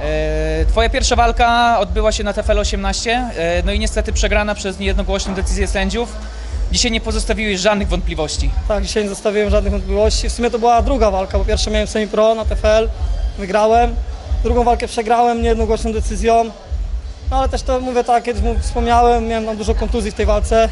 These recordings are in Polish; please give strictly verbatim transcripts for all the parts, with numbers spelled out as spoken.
Twoja pierwsza walka odbyła się na T F L osiemnaście, no i niestety przegrana przez niejednogłośną decyzję sędziów. Dzisiaj nie pozostawiłeś żadnych wątpliwości. Tak, dzisiaj nie zostawiłem żadnych wątpliwości. W sumie to była druga walka, bo pierwszą miałem semi-pro na T F L, wygrałem. Drugą walkę przegrałem niejednogłośną decyzją. No ale też to mówię tak, kiedyś wspomniałem, miałem tam dużo kontuzji w tej walce.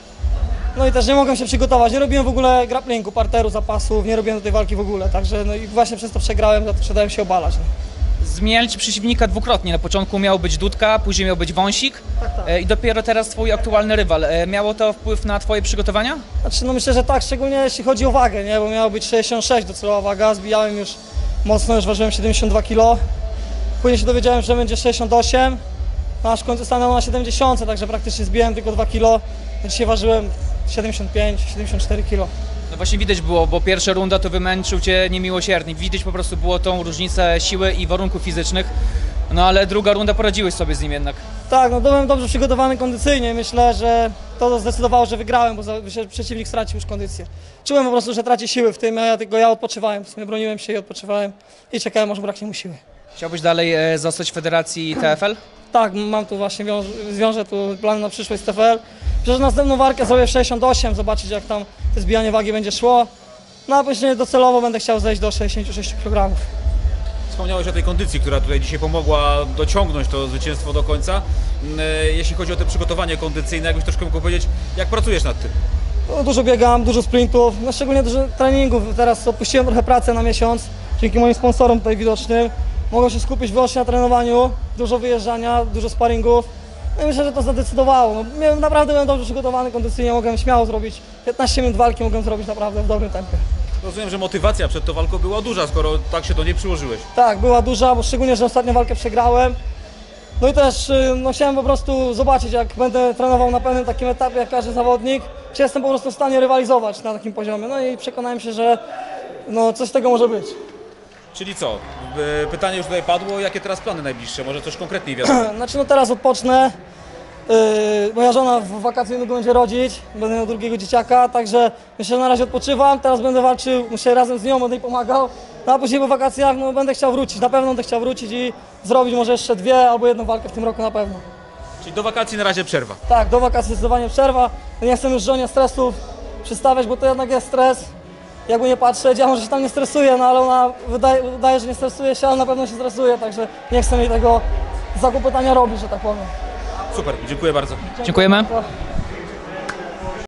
No i też nie mogłem się przygotować, nie robiłem w ogóle grapplingu, parteru, zapasów, nie robiłem do tej walki w ogóle, także no i właśnie przez to przegrałem, za to się dałem się obalać. No. Zmieniali ci przeciwnika dwukrotnie, na początku miał być Dudka, później miał być Wąsik, Tak, tak. i dopiero teraz twój aktualny rywal. Miało to wpływ na twoje przygotowania? Znaczy no myślę, że tak, szczególnie jeśli chodzi o wagę, nie, bo miało być sześćdziesiąt sześć docelowa waga, zbijałem już mocno, już ważyłem siedemdziesiąt dwa kilo. Później się dowiedziałem, że będzie sześćdziesiąt osiem, no aż w końcu stanęło na siedemdziesiąt, także praktycznie zbiłem tylko dwa kilo. Dzisiaj ważyłem siedemdziesiąt pięć siedemdziesiąt cztery kilo. No właśnie widać było, bo pierwsza runda to wymęczył cię niemiłosiernie. Widać po prostu było tą różnicę siły i warunków fizycznych, no ale druga runda poradziłeś sobie z nim jednak. Tak, no byłem dobrze przygotowany kondycyjnie, myślę, że to zdecydowało, że wygrałem, bo przeciwnik stracił już kondycję. Czułem po prostu, że traci siły w tym, a ja tylko ja odpoczywałem, w sumie broniłem się i odpoczywałem i czekałem, aż braknie mu siły. Chciałbyś dalej e, zostać w federacji T F L? Tak, mam tu właśnie, wiąż, zwiążę tu plany na przyszłość z T F L. Przecież następną walkę zrobię w sześćdziesiąt osiem, zobaczyć jak tam to zbijanie wagi będzie szło. No a później docelowo będę chciał zejść do sześćdziesięciu sześciu kilogramów. Wspomniałeś o tej kondycji, która tutaj dzisiaj pomogła dociągnąć to zwycięstwo do końca. Jeśli chodzi o te przygotowanie kondycyjne, jakbyś troszkę mógł powiedzieć, jak pracujesz nad tym? No, dużo biegam, dużo sprintów, no, szczególnie dużo treningów. Teraz opuściłem trochę pracę na miesiąc, dzięki moim sponsorom tutaj widocznym. Mogę się skupić wyłącznie na trenowaniu, dużo wyjeżdżania, dużo sparingów. No i myślę, że to zadecydowało. No, miałem, naprawdę byłem dobrze przygotowany kondycyjnie, mogłem śmiało zrobić piętnaście minut walki, mogłem zrobić naprawdę w dobrym tempie. Rozumiem, że motywacja przed tą walką była duża, skoro tak się do niej przyłożyłeś. Tak, była duża, bo szczególnie, że ostatnią walkę przegrałem. No i też no, chciałem po prostu zobaczyć, jak będę trenował na pewnym takim etapie jak każdy zawodnik, czy jestem po prostu w stanie rywalizować na takim poziomie. No i przekonałem się, że no, coś z tego może być. Czyli co? Pytanie już tutaj padło, jakie teraz plany najbliższe? Może coś konkretniej wiadomo? Znaczy no teraz odpocznę. Yy, moja żona w wakacje niedługo będzie rodzić, będę miał drugiego dzieciaka, także myślę, że na razie odpoczywam, teraz będę walczył, muszę razem z nią, będę jej pomagał, no a później po wakacjach no, będę chciał wrócić, na pewno będę chciał wrócić i zrobić może jeszcze dwie albo jedną walkę w tym roku na pewno. Czyli do wakacji na razie przerwa. Tak, do wakacji zdecydowanie przerwa, nie chcę już żonie stresów przystawiać, bo to jednak jest stres, jakby nie patrzeć, ja może się tam nie stresuję, no ale ona wydaje, wydaje że nie stresuje się, ale na pewno się stresuje, także nie chcę jej tego zakłopotania robić, że tak powiem. Super, dziękuję bardzo. Dziękujemy. Dziękuję.